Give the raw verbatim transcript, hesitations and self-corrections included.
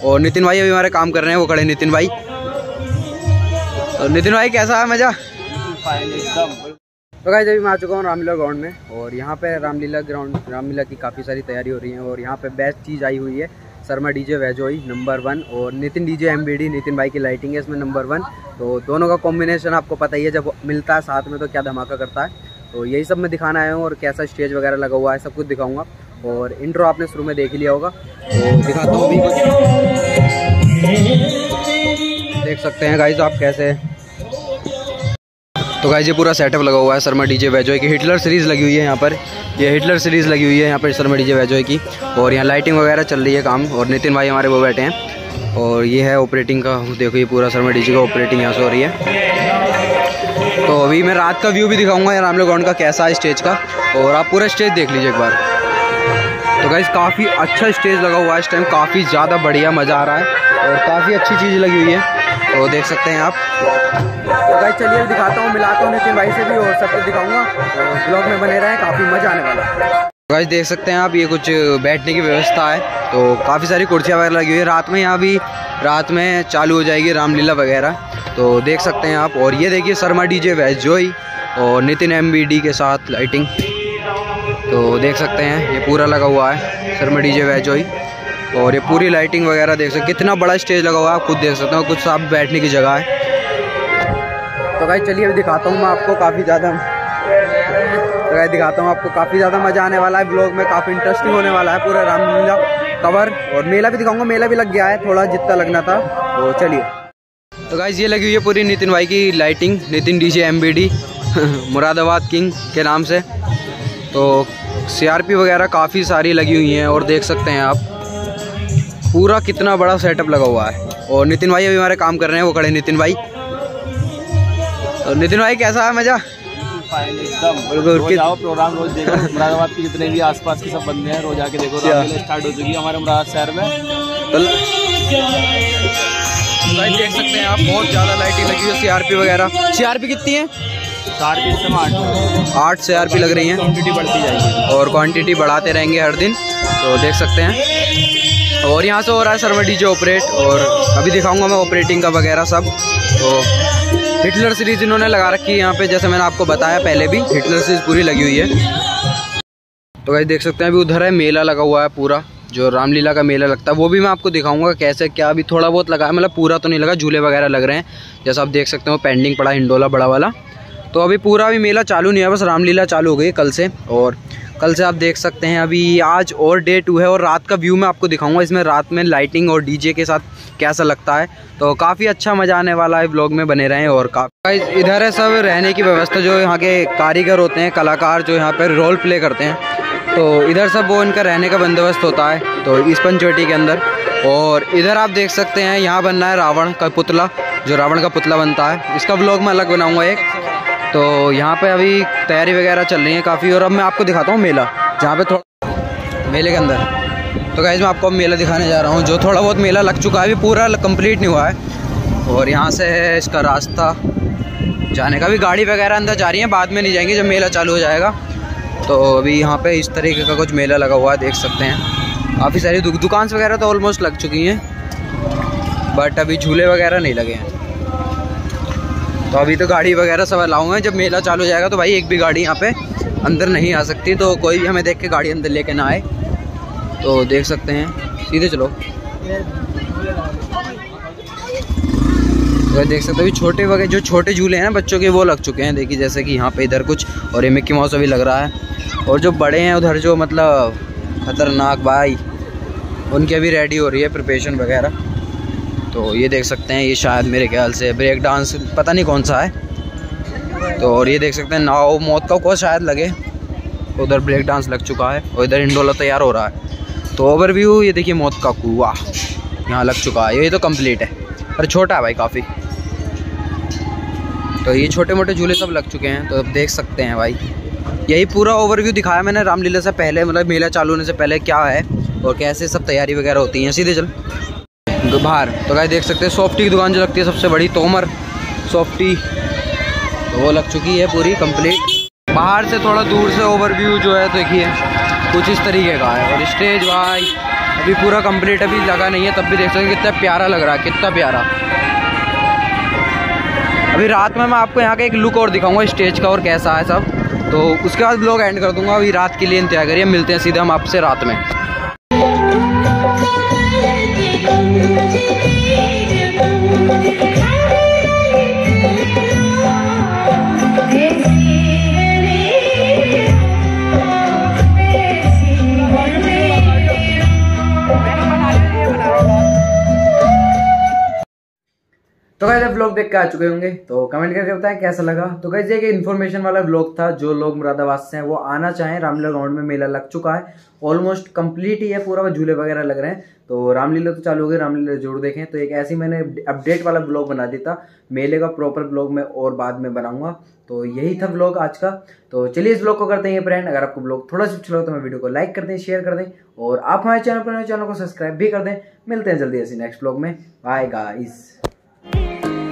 और नितिन भाई अभी हमारे काम कर रहे हैं, वो खड़े नितिन भाई। तो नितिन भाई कैसा है मज़ा? तो गाइस अभी मैं आ चुका हूँ रामलीला ग्राउंड में, और यहाँ पे रामलीला ग्राउंड रामलीला की काफ़ी सारी तैयारी हो रही है। और यहाँ पे बेस्ट चीज़ आई हुई है, शर्मा डीजे वैजोई नंबर वन और नितिन डीजे एमबीडी, नितिन भाई की लाइटिंग है इसमें नंबर वन। तो दोनों का कॉम्बिनेशन आपको पता ही है, जब मिलता है साथ में तो क्या धमाका करता है। तो यही सब मैं दिखाना आया हूँ, और कैसा स्टेज वगैरह लगा हुआ है सब कुछ दिखाऊंगा। और इंट्रो आपने शुरू में देख लिया होगा, तो दिखाता हूँ अभी कुछ। देख सकते हैं गाइस आप कैसे। तो गाइस ये पूरा सेटअप लगा हुआ है शर्मा डीजे वैजोई की, हिटलर सीरीज़ लगी हुई है यहाँ पर, ये हिटलर सीरीज़ लगी हुई है यहाँ पर शर्मा डीजे वैजोई की। और यहाँ लाइटिंग वगैरह चल रही है काम, और नितिन भाई हमारे वो बैठे हैं। और ये है ऑपरेटिंग का, देखो ये पूरा शर्मा डीजे का ऑपरेटिंग यहाँ से हो रही है। तो अभी मैं रात का व्यू भी दिखाऊंगा यार रामलीला ग्राउंड का कैसा है स्टेज का, और आप पूरा स्टेज देख लीजिए एक बार। तो गाइस काफ़ी अच्छा स्टेज लगा हुआ है इस टाइम, काफ़ी ज़्यादा बढ़िया मज़ा आ रहा है, और काफ़ी अच्छी चीज़ लगी हुई है, तो देख सकते हैं आप। तो गाइस चलिए दिखाता हूँ, मिलाता हूँ नितिन भाई से भी, और सब कुछ दिखाऊंगा। और ब्लॉग में बने रहें, काफ़ी मज़ा आने वाला है। तो गाइस देख सकते हैं आप, ये कुछ बैठने की व्यवस्था है, तो काफ़ी सारी कुर्सियाँ वगैरह लगी हुई है। रात में यहाँ भी रात में चालू हो जाएगी रामलीला वगैरह, तो देख सकते हैं आप। और ये देखिए शर्मा डीजे वैजोई और नितिन एमबीडी के साथ लाइटिंग, तो देख सकते हैं ये पूरा लगा हुआ है शर्मा डीजे वैजोई। और ये पूरी लाइटिंग वगैरह देख सकते, कितना बड़ा स्टेज लगा हुआ है आप खुद देख सकते हो, कुछ साफ बैठने की जगह है। तो गाइस चलिए अभी दिखाता हूँ मैं आपको, काफ़ी ज़्यादा तो गाइस दिखाता हूँ आपको, काफ़ी ज़्यादा मज़ा आने वाला है ब्लॉग में, काफ़ी इंटरेस्टिंग होने वाला है पूरा रामलीला कवर। और मेला भी दिखाऊंगा, मेला भी लग गया है थोड़ा जितना लगना था, तो चलिए। तो गाइस ये लगी हुई है पूरी नितिन भाई की lighting, Nitin DJ MBD Moradabad king के नाम से। तो सीआरपी वगैरह काफ़ी सारी लगी हुई हैं, और देख सकते हैं आप पूरा कितना बड़ा सेटअप लगा हुआ है। और नितिन भाई अभी हमारे काम कर रहे हैं, वो खड़े नितिन भाई। तो नितिन भाई कैसा है मज़ा? रोज आओ, प्रोग्राम रोज देखो। मुरादाबाद के जितने भी आसपास के सब बंदे हैं, रोज आके देखो। रामलीला स्टार्ट हो चुकी है हमारे मुरादाबाद शहर में। तो गाइस देख सकते हैं आप, बहुत ज़्यादा लाइटिंग लगी हुई है, सीआरपी वगैरह। सीआरपी कितनी है? सीआरपी इस समय आठ आठ सीआरपी लग रही हैं, क्वान्टिटी बढ़ती जाएगी, और क्वांटिटी बढ़ाते रहेंगे हर दिन, तो देख सकते हैं। और यहाँ से हो रहा है शर्मा डीजे ऑपरेट, और अभी दिखाऊंगा मैं ऑपरेटिंग का वगैरह सब। तो हिटलर सीरीज इन्होंने लगा रखी है यहाँ पे, जैसे मैंने आपको बताया पहले भी, हिटलर सीरीज पूरी लगी हुई है। तो गाइस देख सकते हैं अभी उधर है मेला लगा हुआ है पूरा, जो रामलीला का मेला लगता है, वो भी मैं आपको दिखाऊंगा कैसे क्या। अभी थोड़ा बहुत लगा है, मतलब पूरा तो नहीं लगा, झूले वगैरह लग रहे हैं जैसा आप देख सकते हो, पेंडिंग पड़ा हिंडोला बड़ा वाला। तो अभी पूरा भी मेला चालू नहीं है, बस रामलीला चालू हो गई कल से। और कल से आप देख सकते हैं, अभी आज और डे टू है, और रात का व्यू मैं आपको दिखाऊंगा इसमें, रात में लाइटिंग और डीजे के साथ कैसा लगता है। तो काफ़ी अच्छा मज़ा आने वाला है, ब्लॉग में बने रहें। और काफ़ी इधर है सब रहने की व्यवस्था, जो यहाँ के कारीगर होते हैं, कलाकार जो यहाँ पर रोल प्ले करते हैं, तो इधर सब वो इनका रहने का बंदोबस्त होता है, तो इस पंचवटी के अंदर। और इधर आप देख सकते हैं यहाँ बनना है रावण का पुतला, जो रावण का पुतला बनता है, इसका व्लॉग मैं अलग बनाऊँगा एक। तो यहाँ पे अभी तैयारी वगैरह चल रही है काफ़ी। और अब मैं आपको दिखाता हूँ मेला, जहाँ पे थोड़ा मेले के अंदर। तो गाइस मैं आपको मेला दिखाने जा रहा हूँ, जो थोड़ा बहुत मेला लग चुका है, अभी पूरा कंप्लीट नहीं हुआ है। और यहाँ से है इसका रास्ता जाने का, भी गाड़ी वगैरह अंदर जा रही है, बाद में नहीं जाएंगे जब मेला चालू हो जाएगा। तो अभी यहाँ पे इस तरीके का कुछ मेला लगा हुआ है, देख सकते हैं। काफ़ी सारी दु, दुकान वगैरह तो ऑलमोस्ट लग चुकी हैं, बट अभी झूले वगैरह नहीं लगे हैं। तो अभी तो गाड़ी वगैरह सब अलाउ है, जब मेला चालू हो जाएगा तो भाई एक भी गाड़ी यहाँ पे अंदर नहीं आ सकती, तो कोई भी हमें देख के गाड़ी अंदर लेके ना आए। तो देख सकते हैं, सीधे चलो। तो देख सकते हो छोटे वगैरह जो छोटे झूले हैं ना बच्चों के, वो लग चुके हैं, देखिए जैसे कि यहाँ पे इधर कुछ, और ये मिक्की माउस अभी लग रहा है। और जो बड़े हैं उधर जो मतलब खतरनाक भाई, उनकी अभी रेडी हो रही है प्रिपरेशन वगैरह। तो ये देख सकते हैं, ये शायद मेरे ख्याल से ब्रेक डांस, पता नहीं कौन सा है। तो और ये देख सकते हैं नाव मौत का को शायद लगे, उधर ब्रेक डांस लग चुका है, और इधर इंडोला तैयार हो रहा है। तो ओवरव्यू ये देखिए मौत का कुआं यहाँ लग चुका है, ये तो कंप्लीट है, पर छोटा है भाई काफ़ी। तो ये छोटे मोटे झूले सब लग चुके हैं, तो अब देख सकते हैं भाई। यही पूरा ओवरव्यू दिखाया मैंने रामलीला से पहले, मतलब मेला चालू होने से पहले क्या है और कैसे सब तैयारी वगैरह होती है। सीधे चल बाहर। तो गाइस देख सकते हैं सॉफ्टी की दुकान जो लगती है सबसे बड़ी, तोमर सॉफ्टी, तो वो लग चुकी है पूरी कंप्लीट। बाहर से थोड़ा दूर से ओवरव्यू जो है देखिए कुछ इस तरीके का है। और स्टेज भाई अभी पूरा कंप्लीट अभी लगा नहीं है, तब भी देख सकते हैं कितना प्यारा लग रहा है, कितना प्यारा। अभी रात में मैं आपको यहाँ का एक लुक और दिखाऊंगा स्टेज का और कैसा है सब, तो उसके बाद ब्लॉग एंड कर दूंगा। अभी रात के लिए इंतजार करिए, मिलते हैं सीधे हम आपसे रात में। तो गाइस ब्लॉग देख के आ चुके होंगे, तो कमेंट करके बताएं कैसा लगा। तो गाइस ये इन्फॉर्मेशन वाला ब्लॉग था, जो लोग मुरादाबाद से हैं वो आना चाहें, रामलीला ग्राउंड में मेला लग चुका है, ऑलमोस्ट कंप्लीट ही है पूरा, झूले वगैरह लग रहे हैं। तो रामलीला तो चालू हो गई, रामलीला जरूर देखें। तो एक ऐसी मैंने अपडेट वाला ब्लॉग बना दिया था, मेले का प्रॉपर ब्लॉग मैं और बाद में बनाऊंगा। तो यही था ब्लॉग आज का। तो चलिए इस ब्लॉग को करते हैं फ्रेंड। अगर आपको ब्लॉग थोड़ा सा अच्छा लगा तो मैं वीडियो को लाइक कर दें, शेयर कर दें, और आप हमारे चैनल पर चैनल को सब्सक्राइब भी कर दें। मिलते हैं जल्दी ऐसे नेक्स्ट ब्लॉग में। Bye guys.